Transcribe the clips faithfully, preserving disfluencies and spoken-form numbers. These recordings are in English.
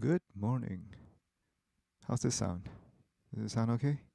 Good morning. How's this sound? Does it sound okay?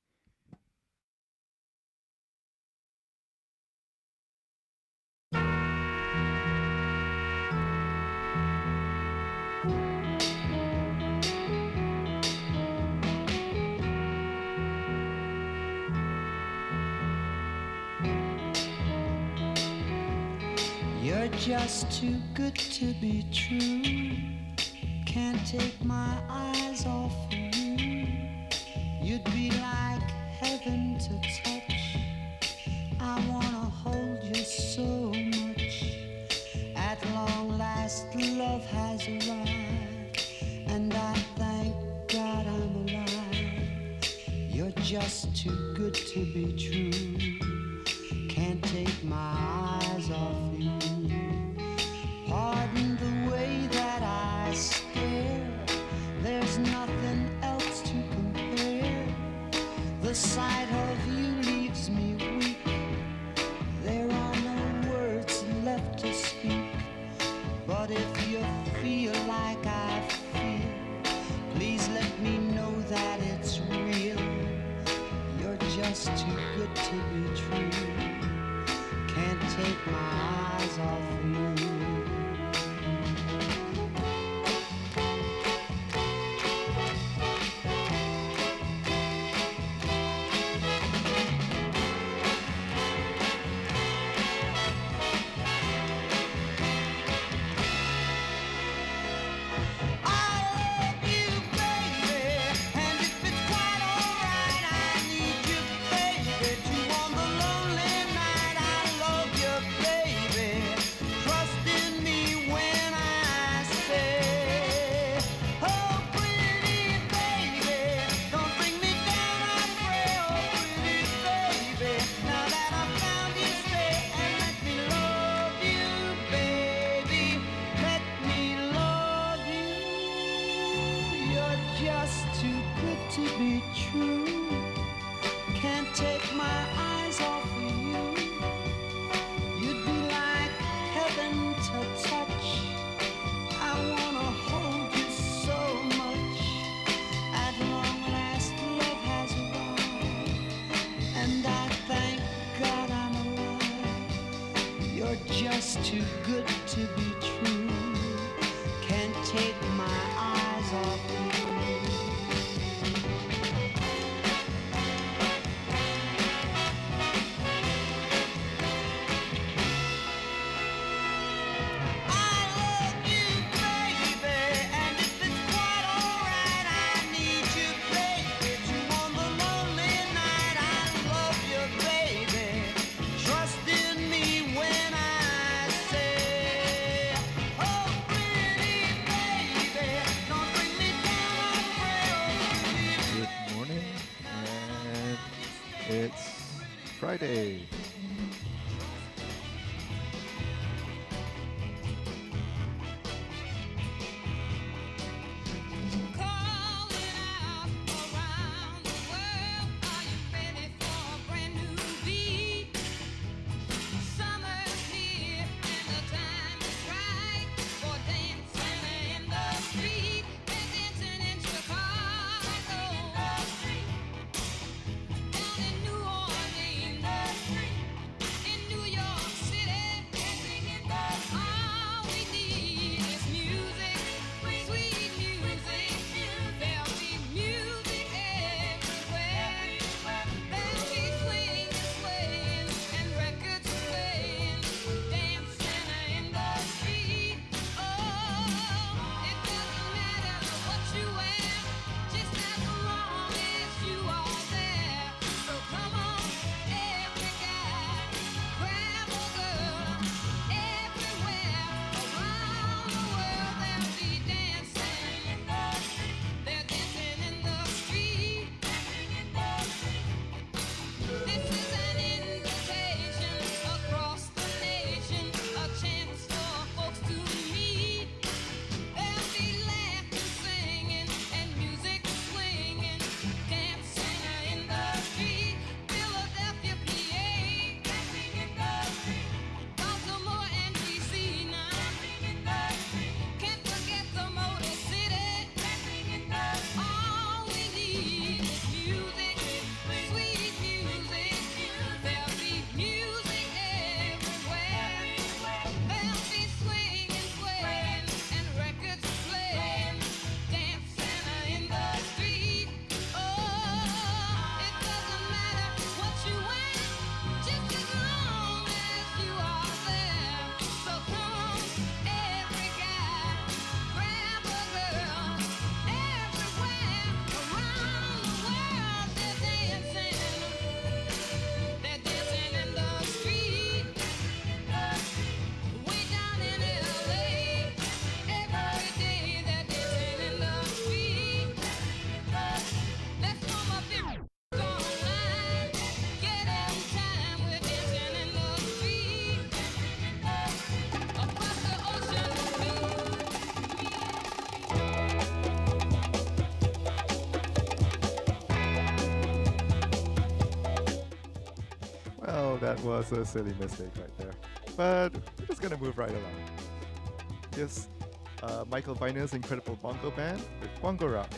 You're just too good to be true. Can't take my eyes off of you. You'd be like heaven to touch. I wanna hold you so much. At long last, love has arrived, and I thank God I'm alive. You're just too good to be true. Can't take my eyes off you. Pardon the way that I stare. There's nothing else to compare. The sight of you leaves me weak. There are no words left to speak. But if you feel like I feel, please let me know that it's real. You're just too good to be true. Can't take my eyes off you. Just too good to be true. Can't take my eyes off of you. You'd be like heaven to touch. I wanna hold you so much. At long last, love has arrived, and I thank God I'm alive. You're just too good to be true. Can't take my eyes off you. It's Friday. New Orleans. That was a silly mistake right there. But we're just gonna move right along. Here's uh, Michael Viner's incredible bongo band with Bongo Rock.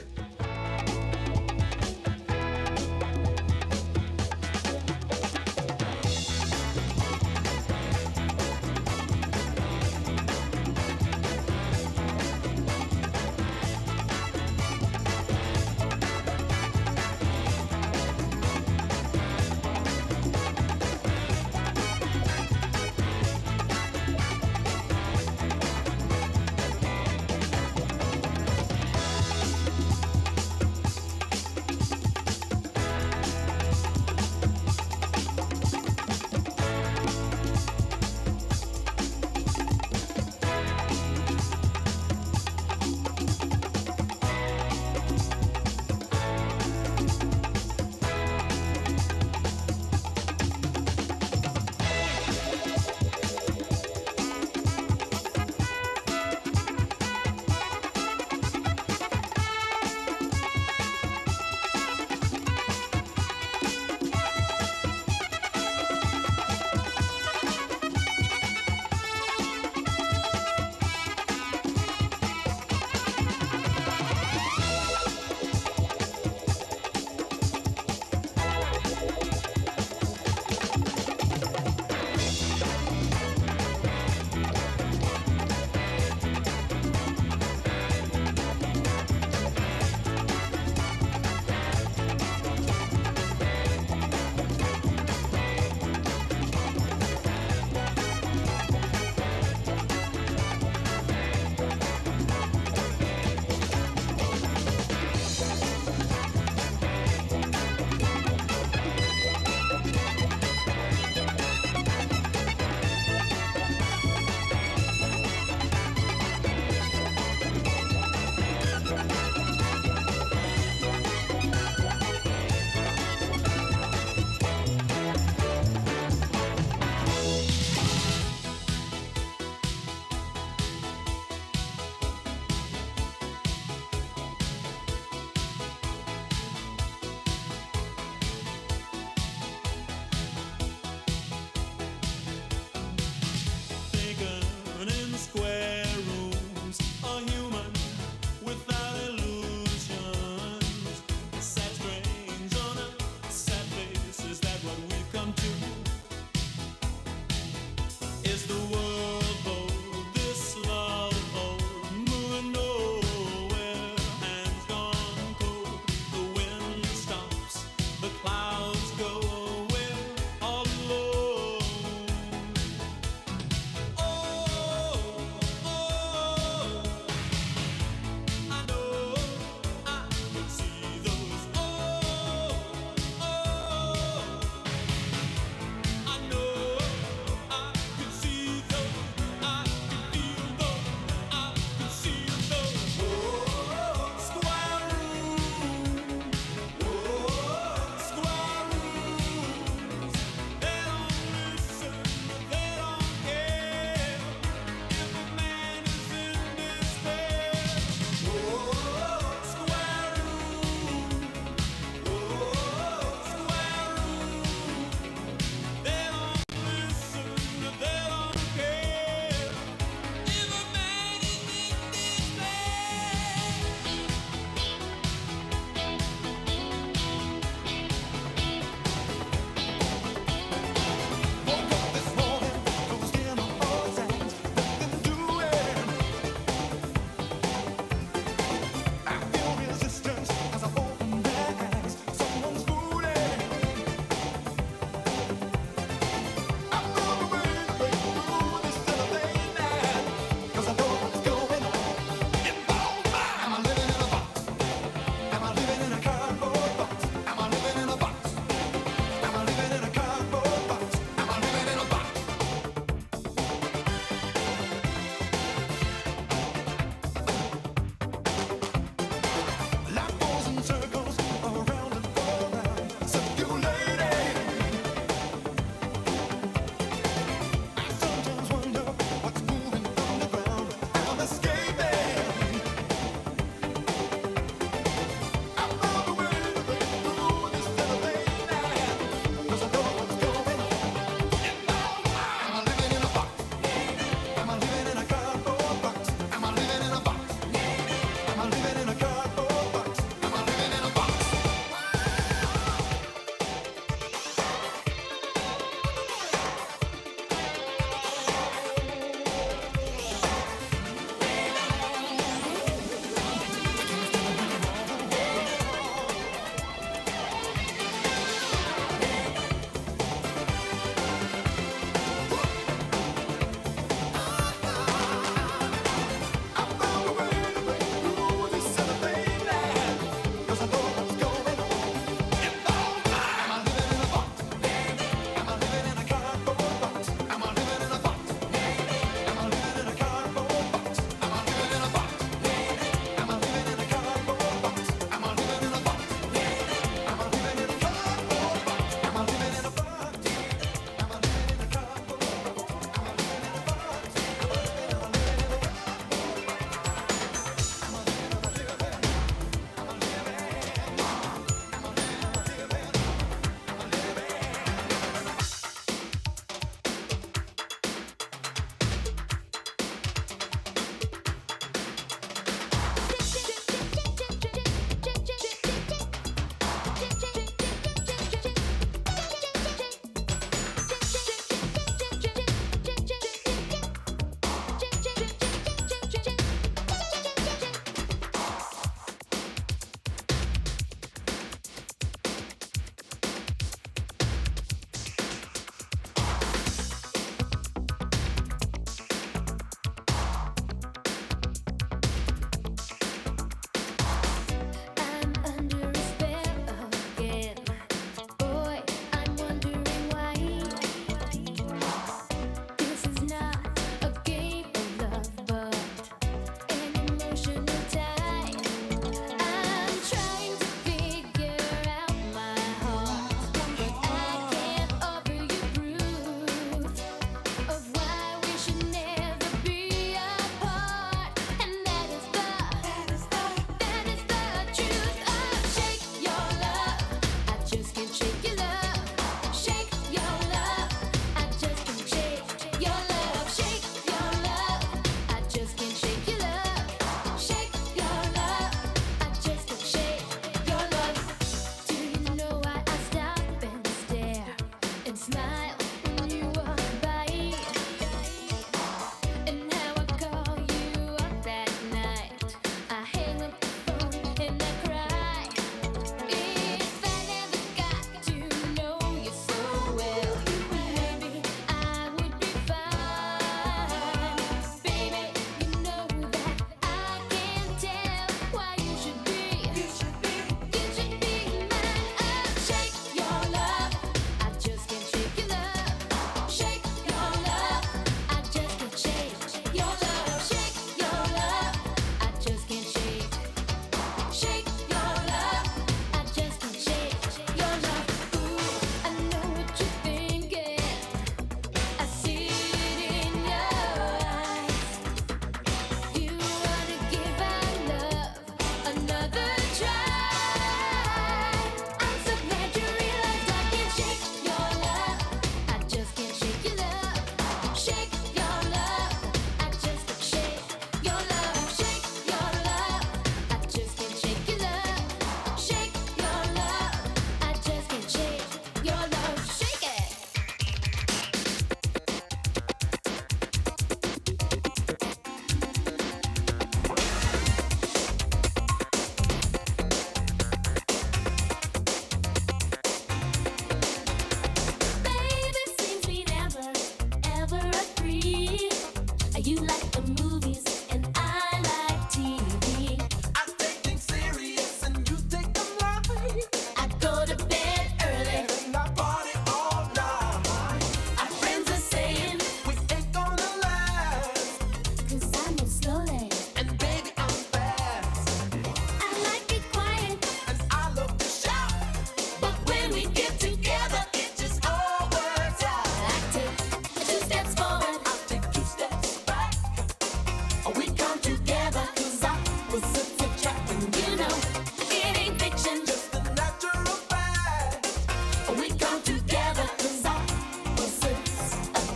See the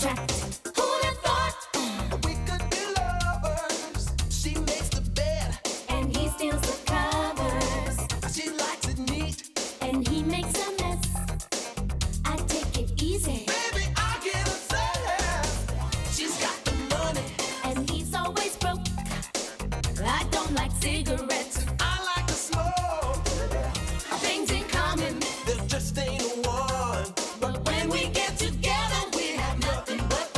attract. Who'd have thought we could be lovers? She makes the bed and he steals the covers. She likes it neat and he makes a mess. I take it easy. Baby, I get obsessed. She's got the money and he's always broke. I don't like cigarettes. I like to smoke. Things in common, there just ain't one. But when we get together, we have nothing but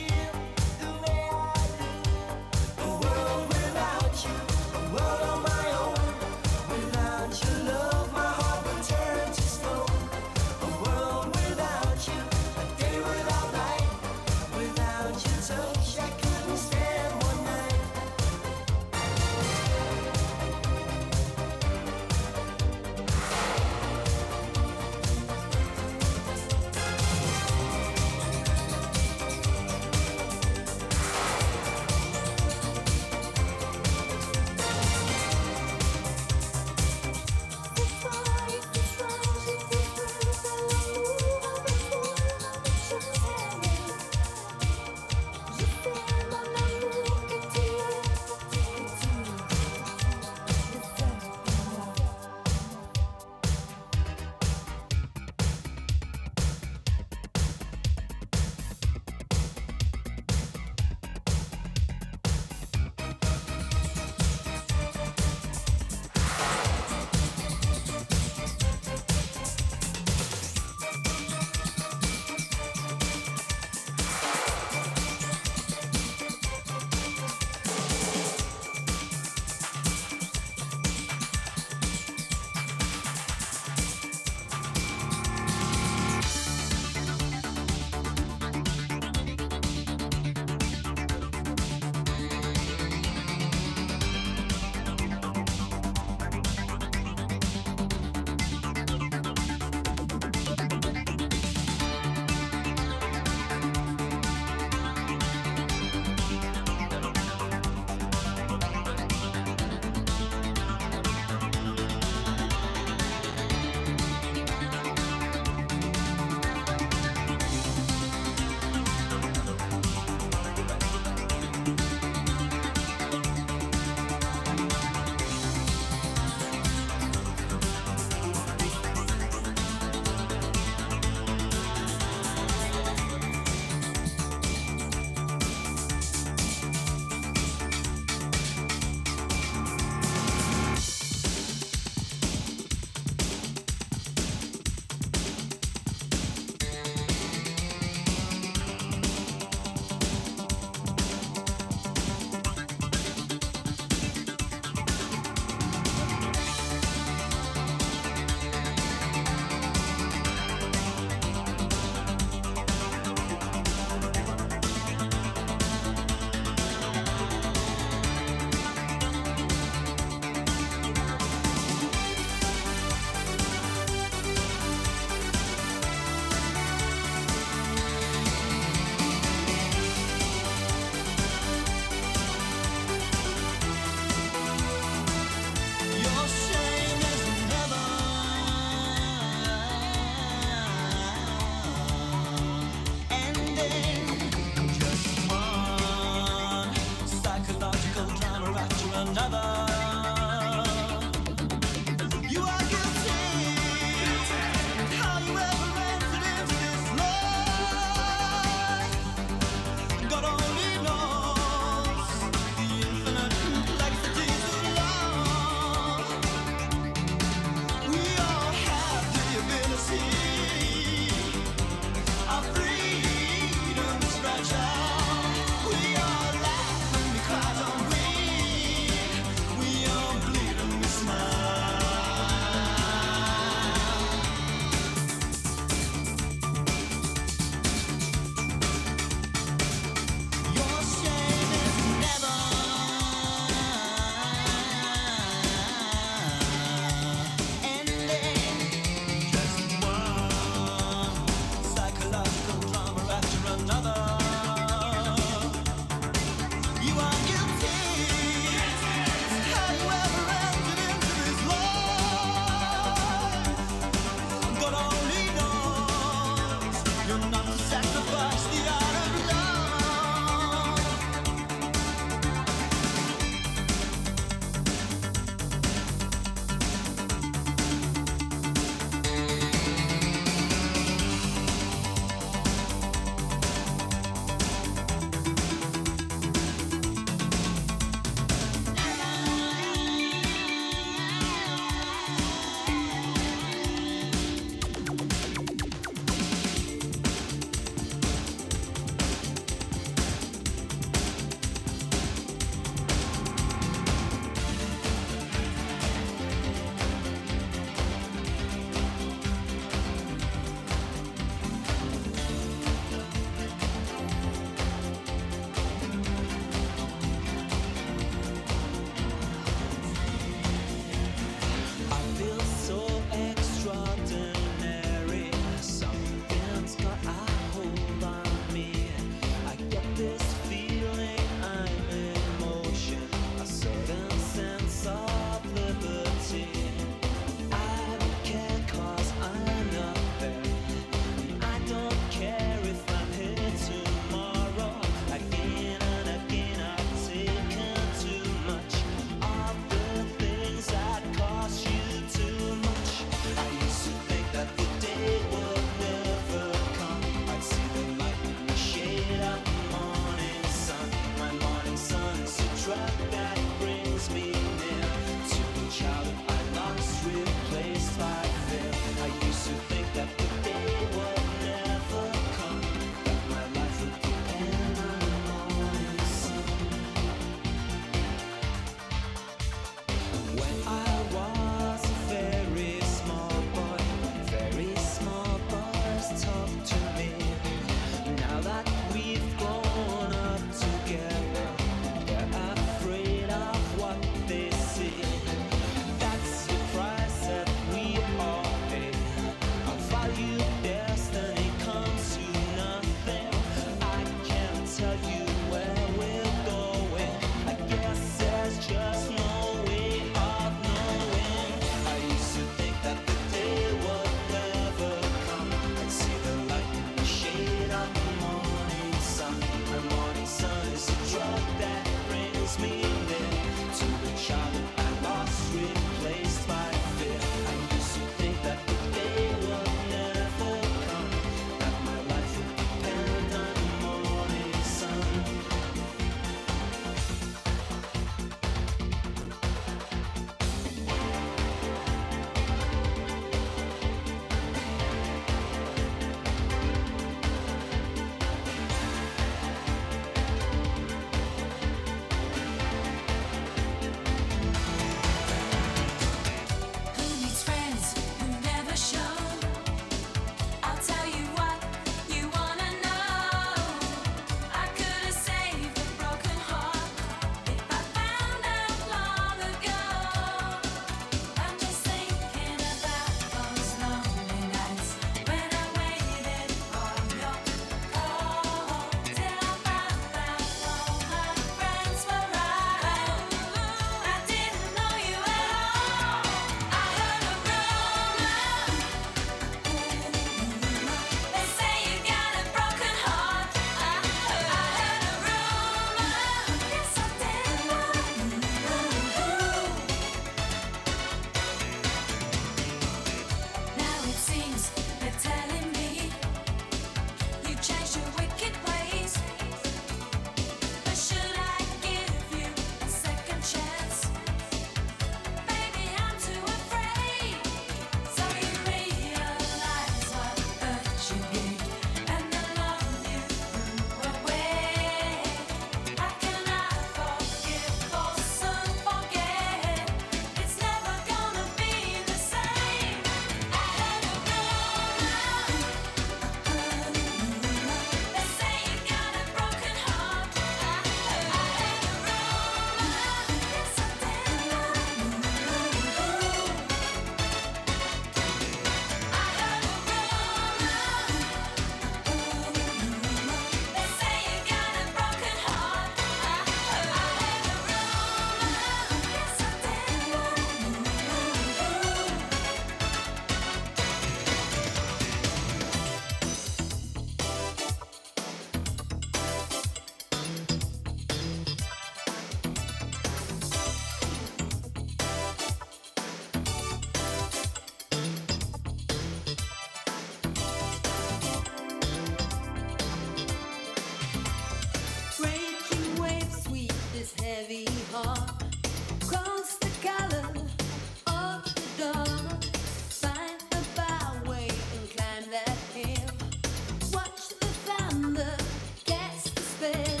steady heart. Cross the color of the dawn. Find a byway and climb that hill. Watch the thunder catch the spell.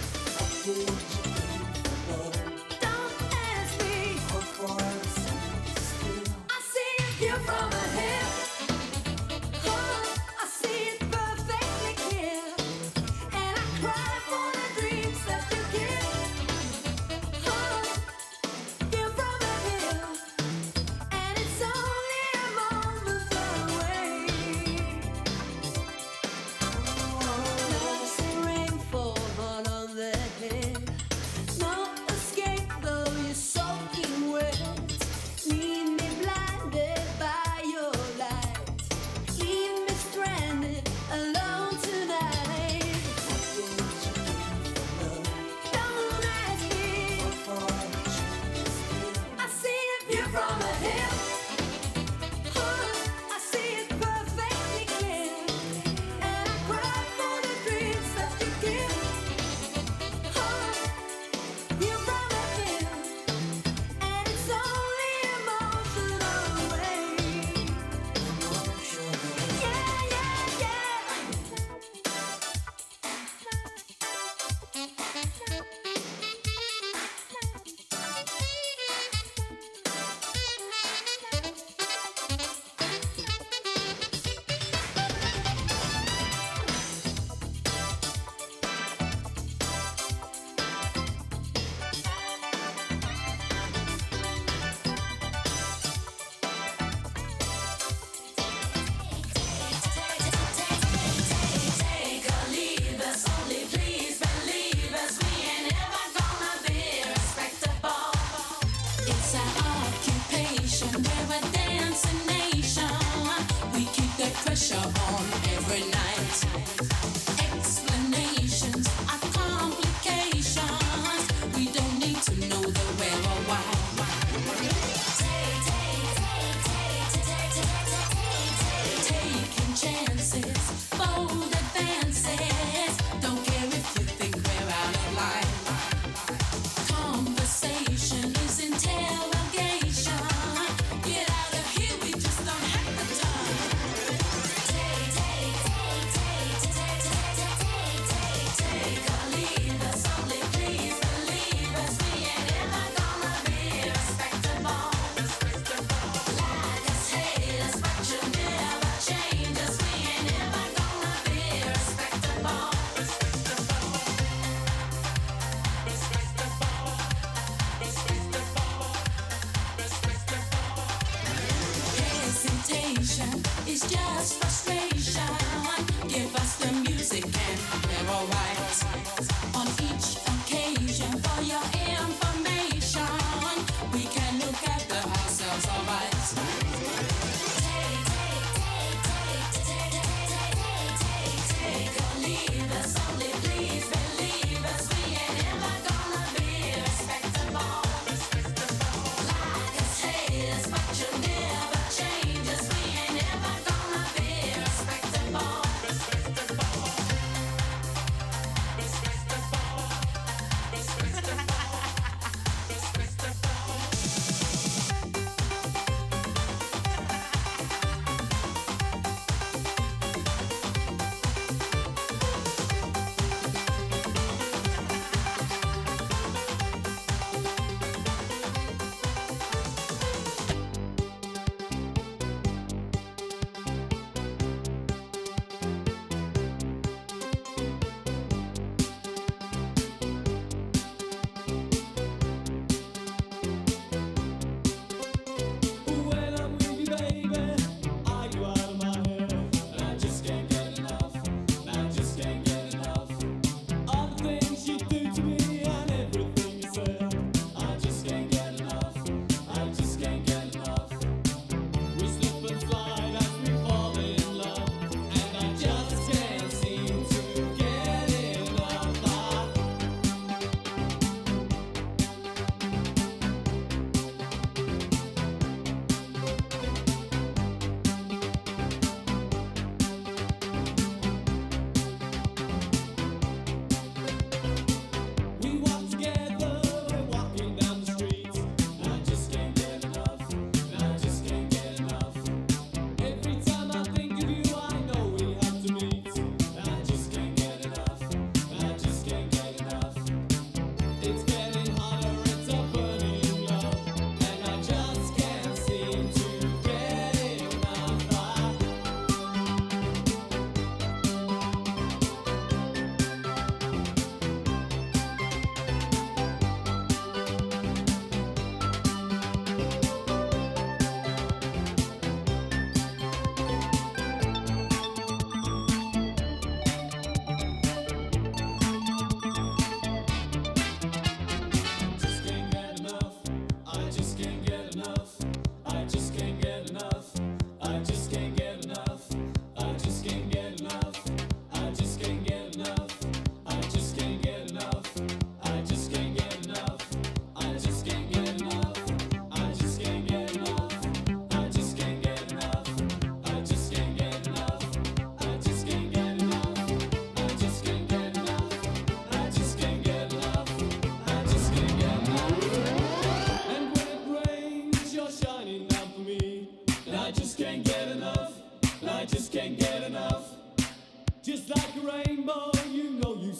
Don't ask me. I see a view from ahead. Oh, I see it perfectly clear. And I cry for the dreams that you give. Oh,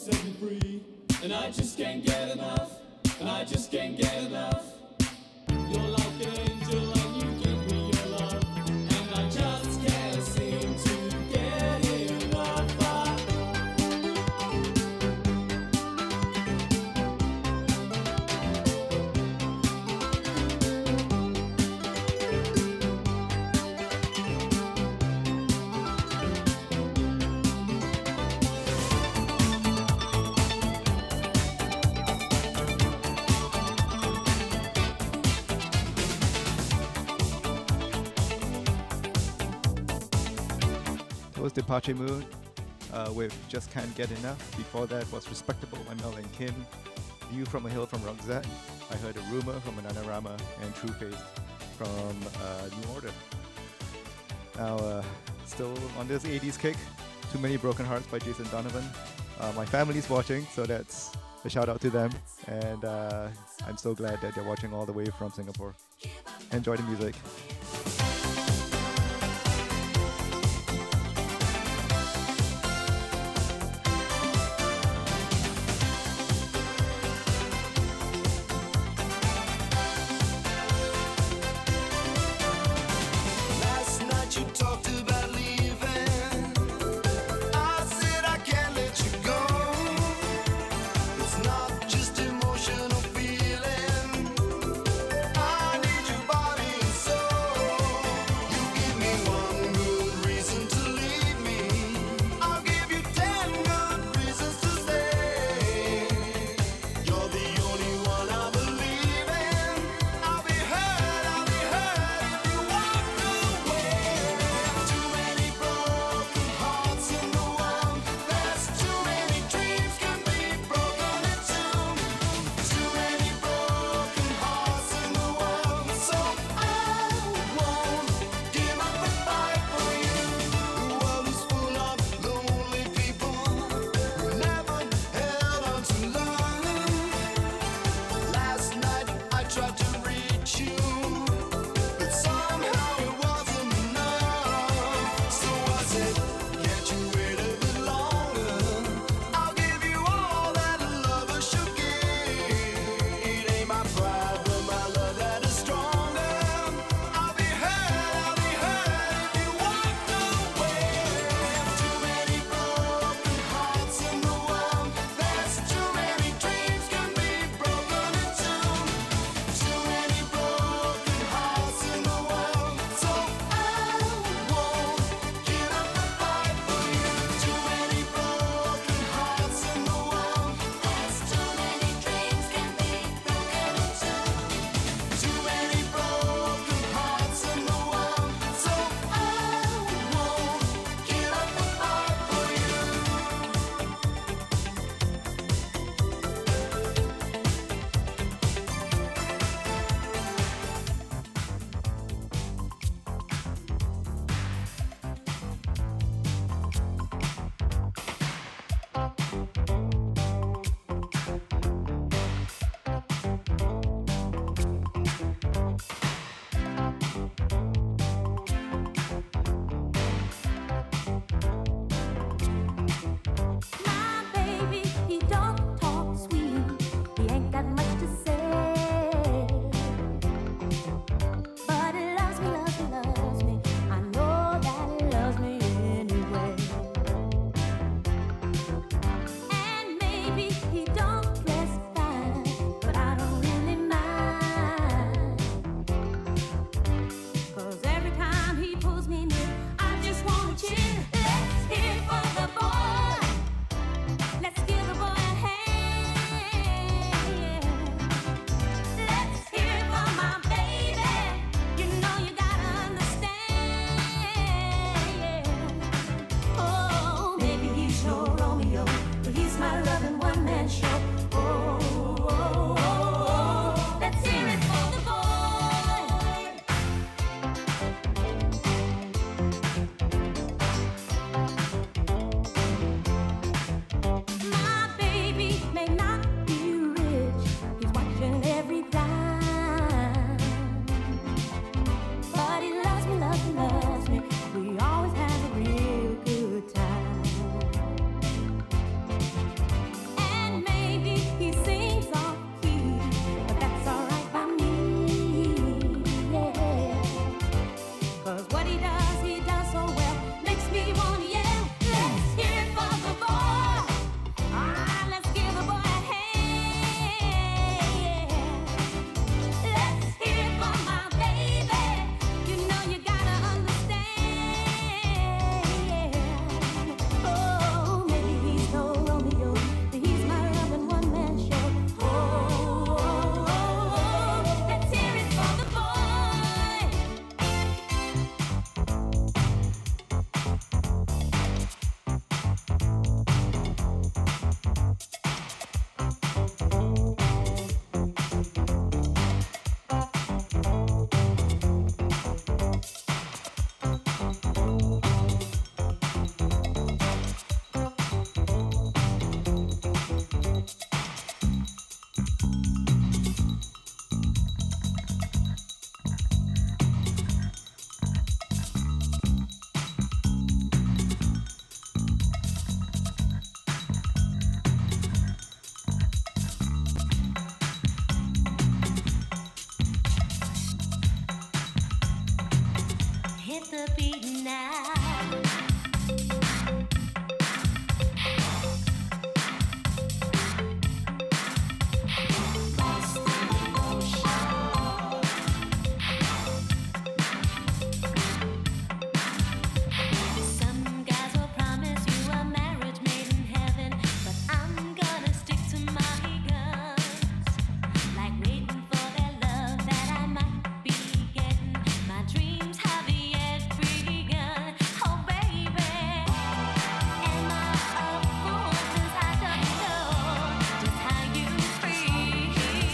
set me free. And I just can't get enough, and I just can't get enough. You're like an angel and you give me your love, and I just can't seem to get enough. Was Departure Mood uh, with Just Can't Get Enough. Before that was Respectable by Mel and Kim, View from a Hill from Roxette. I heard A Rumor from Ananarama, and True Face from uh, New Order. Now, uh, still on this eighties kick, Too Many Broken Hearts by Jason Donovan. Uh, my family's watching, so that's a shout out to them, and uh, I'm so glad that they're watching all the way from Singapore. Enjoy the music. Emotional feeling. I need your body and soul. to be now. Lost in emotion. Some guys will promise you a marriage made in heaven, but I'm gonna stick to my guns. Like waiting for that love that I might be getting. My dreams have yet begun. Oh baby, am I a fool? 'Cause I don't know just how you feel.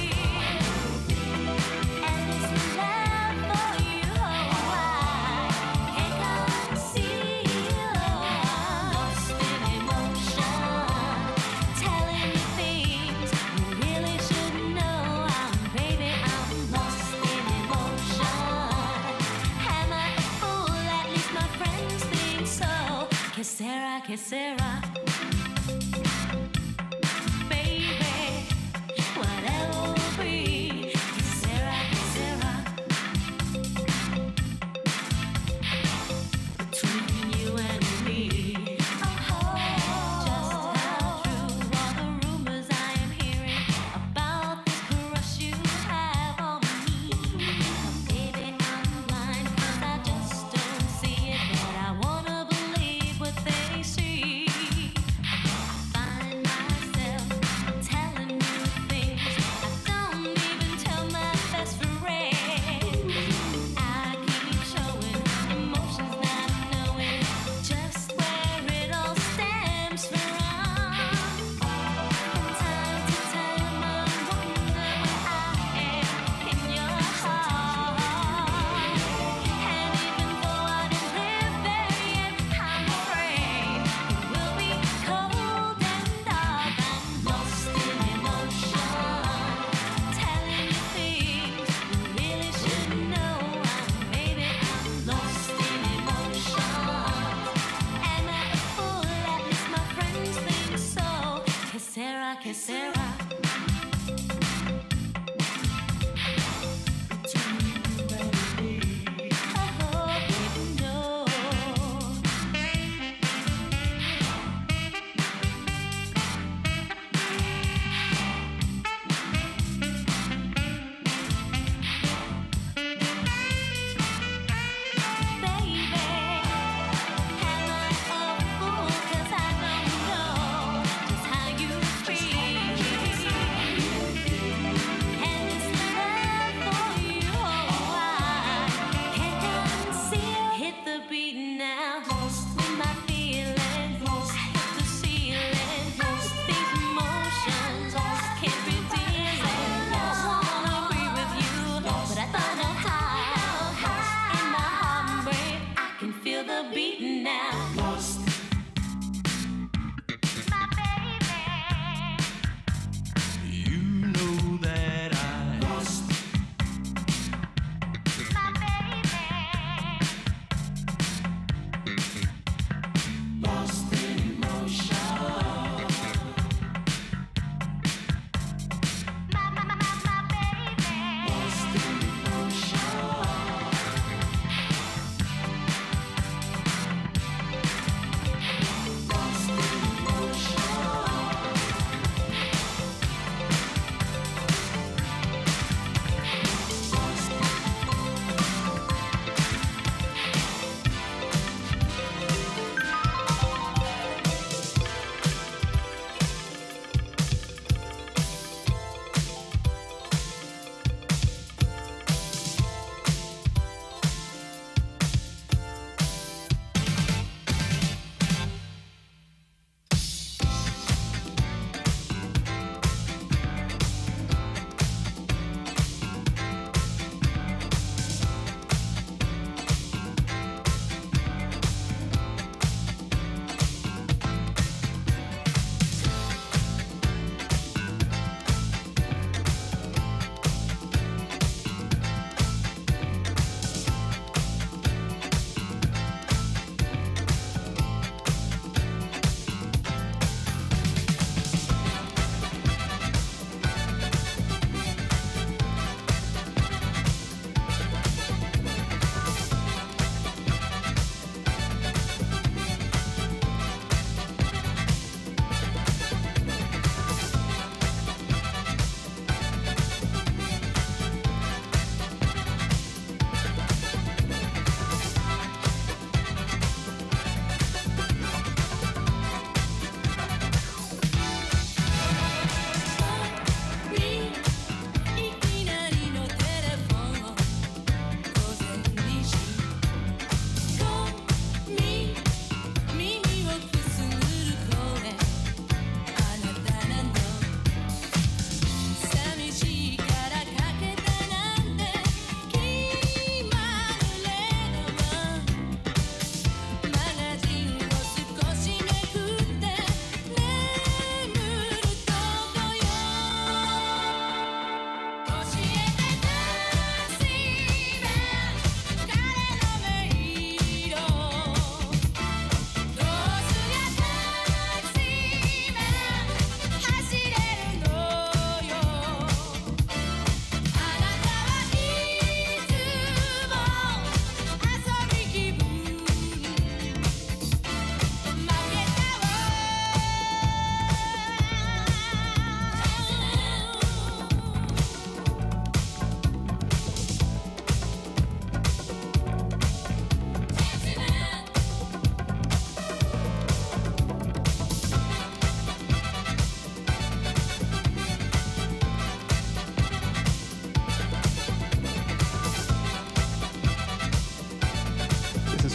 And this love for you, oh I can't conceal. Lost in emotion, telling you things you really should know. I'm baby, I'm lost in emotion. Am I a fool? At least my friends think so. Que sera, que sera, baby, whatever will be. Que sera, que sera, between you and me. Oh, just how true are the rumors I am hearing about this crush you have on me. Baby, I'm blind 'cause I just don't see it, but I wanna believe what they see.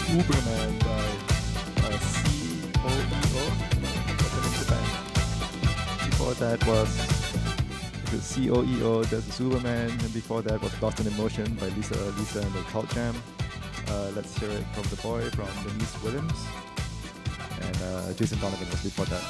Uberman by uh, C O E O. What's the name of the band? Before that was the C O E O, there's Superman, and before that was Lost in Emotion by Lisa Lisa and the Cult Jam. Uh, let's hear it from the boy from Denise Williams. And uh, Jason Donovan was before that.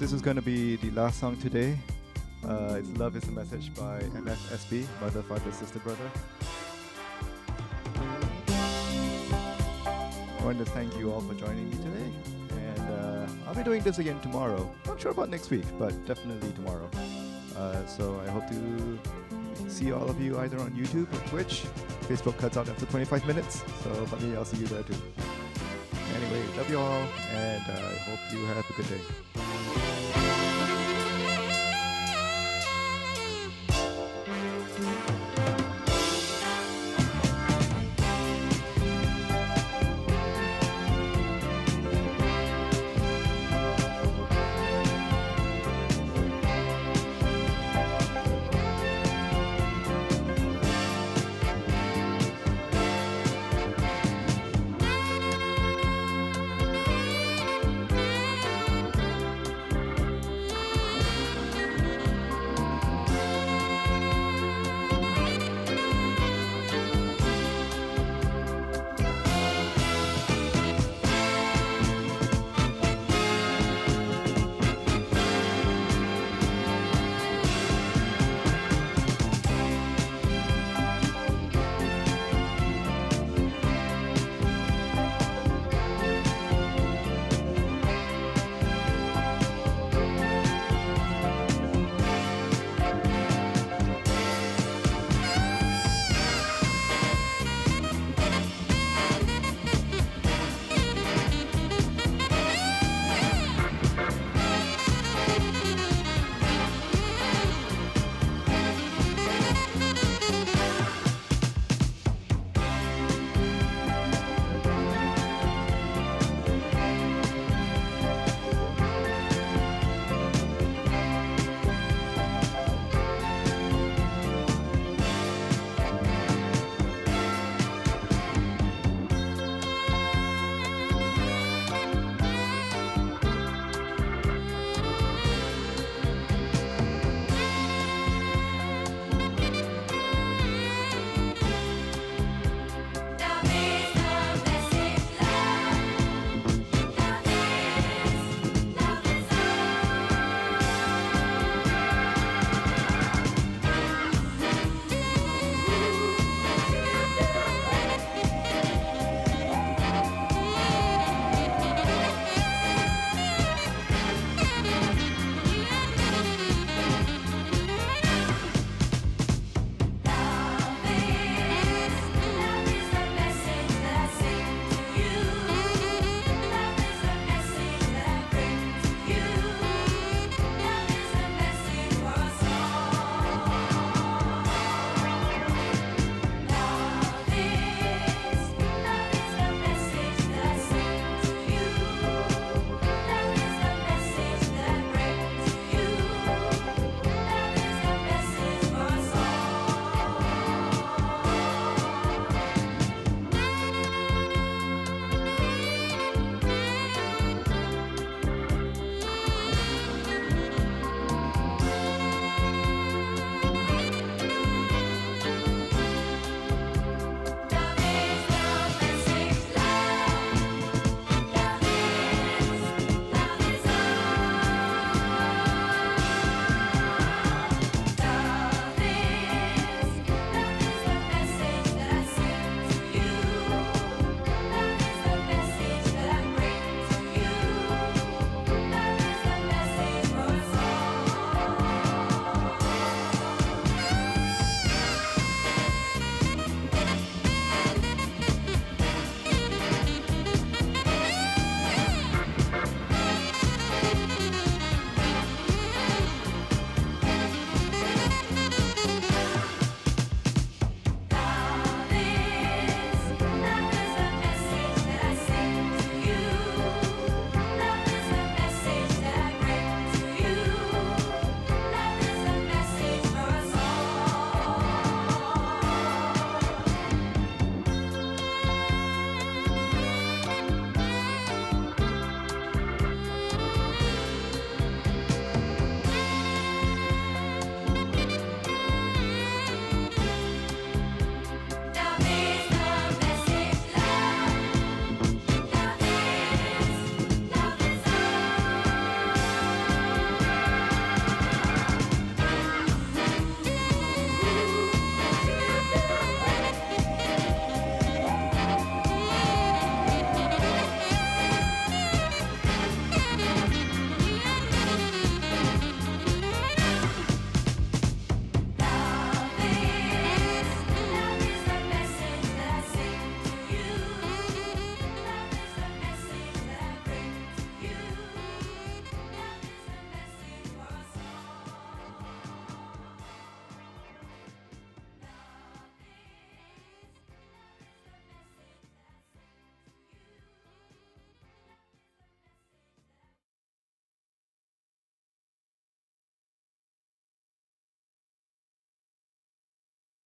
this is going to be the last song today. Uh, it's Love is a Message by M F S B, Mother, Father, Sister, Brother. I want to thank you all for joining me today. And uh, I'll be doing this again tomorrow. Not sure about next week, but definitely tomorrow. Uh, so I hope to see all of you either on YouTube or Twitch. Facebook cuts out after twenty-five minutes, so but maybe I'll see you there too. Anyway, love you all, and uh, I hope you have a good day.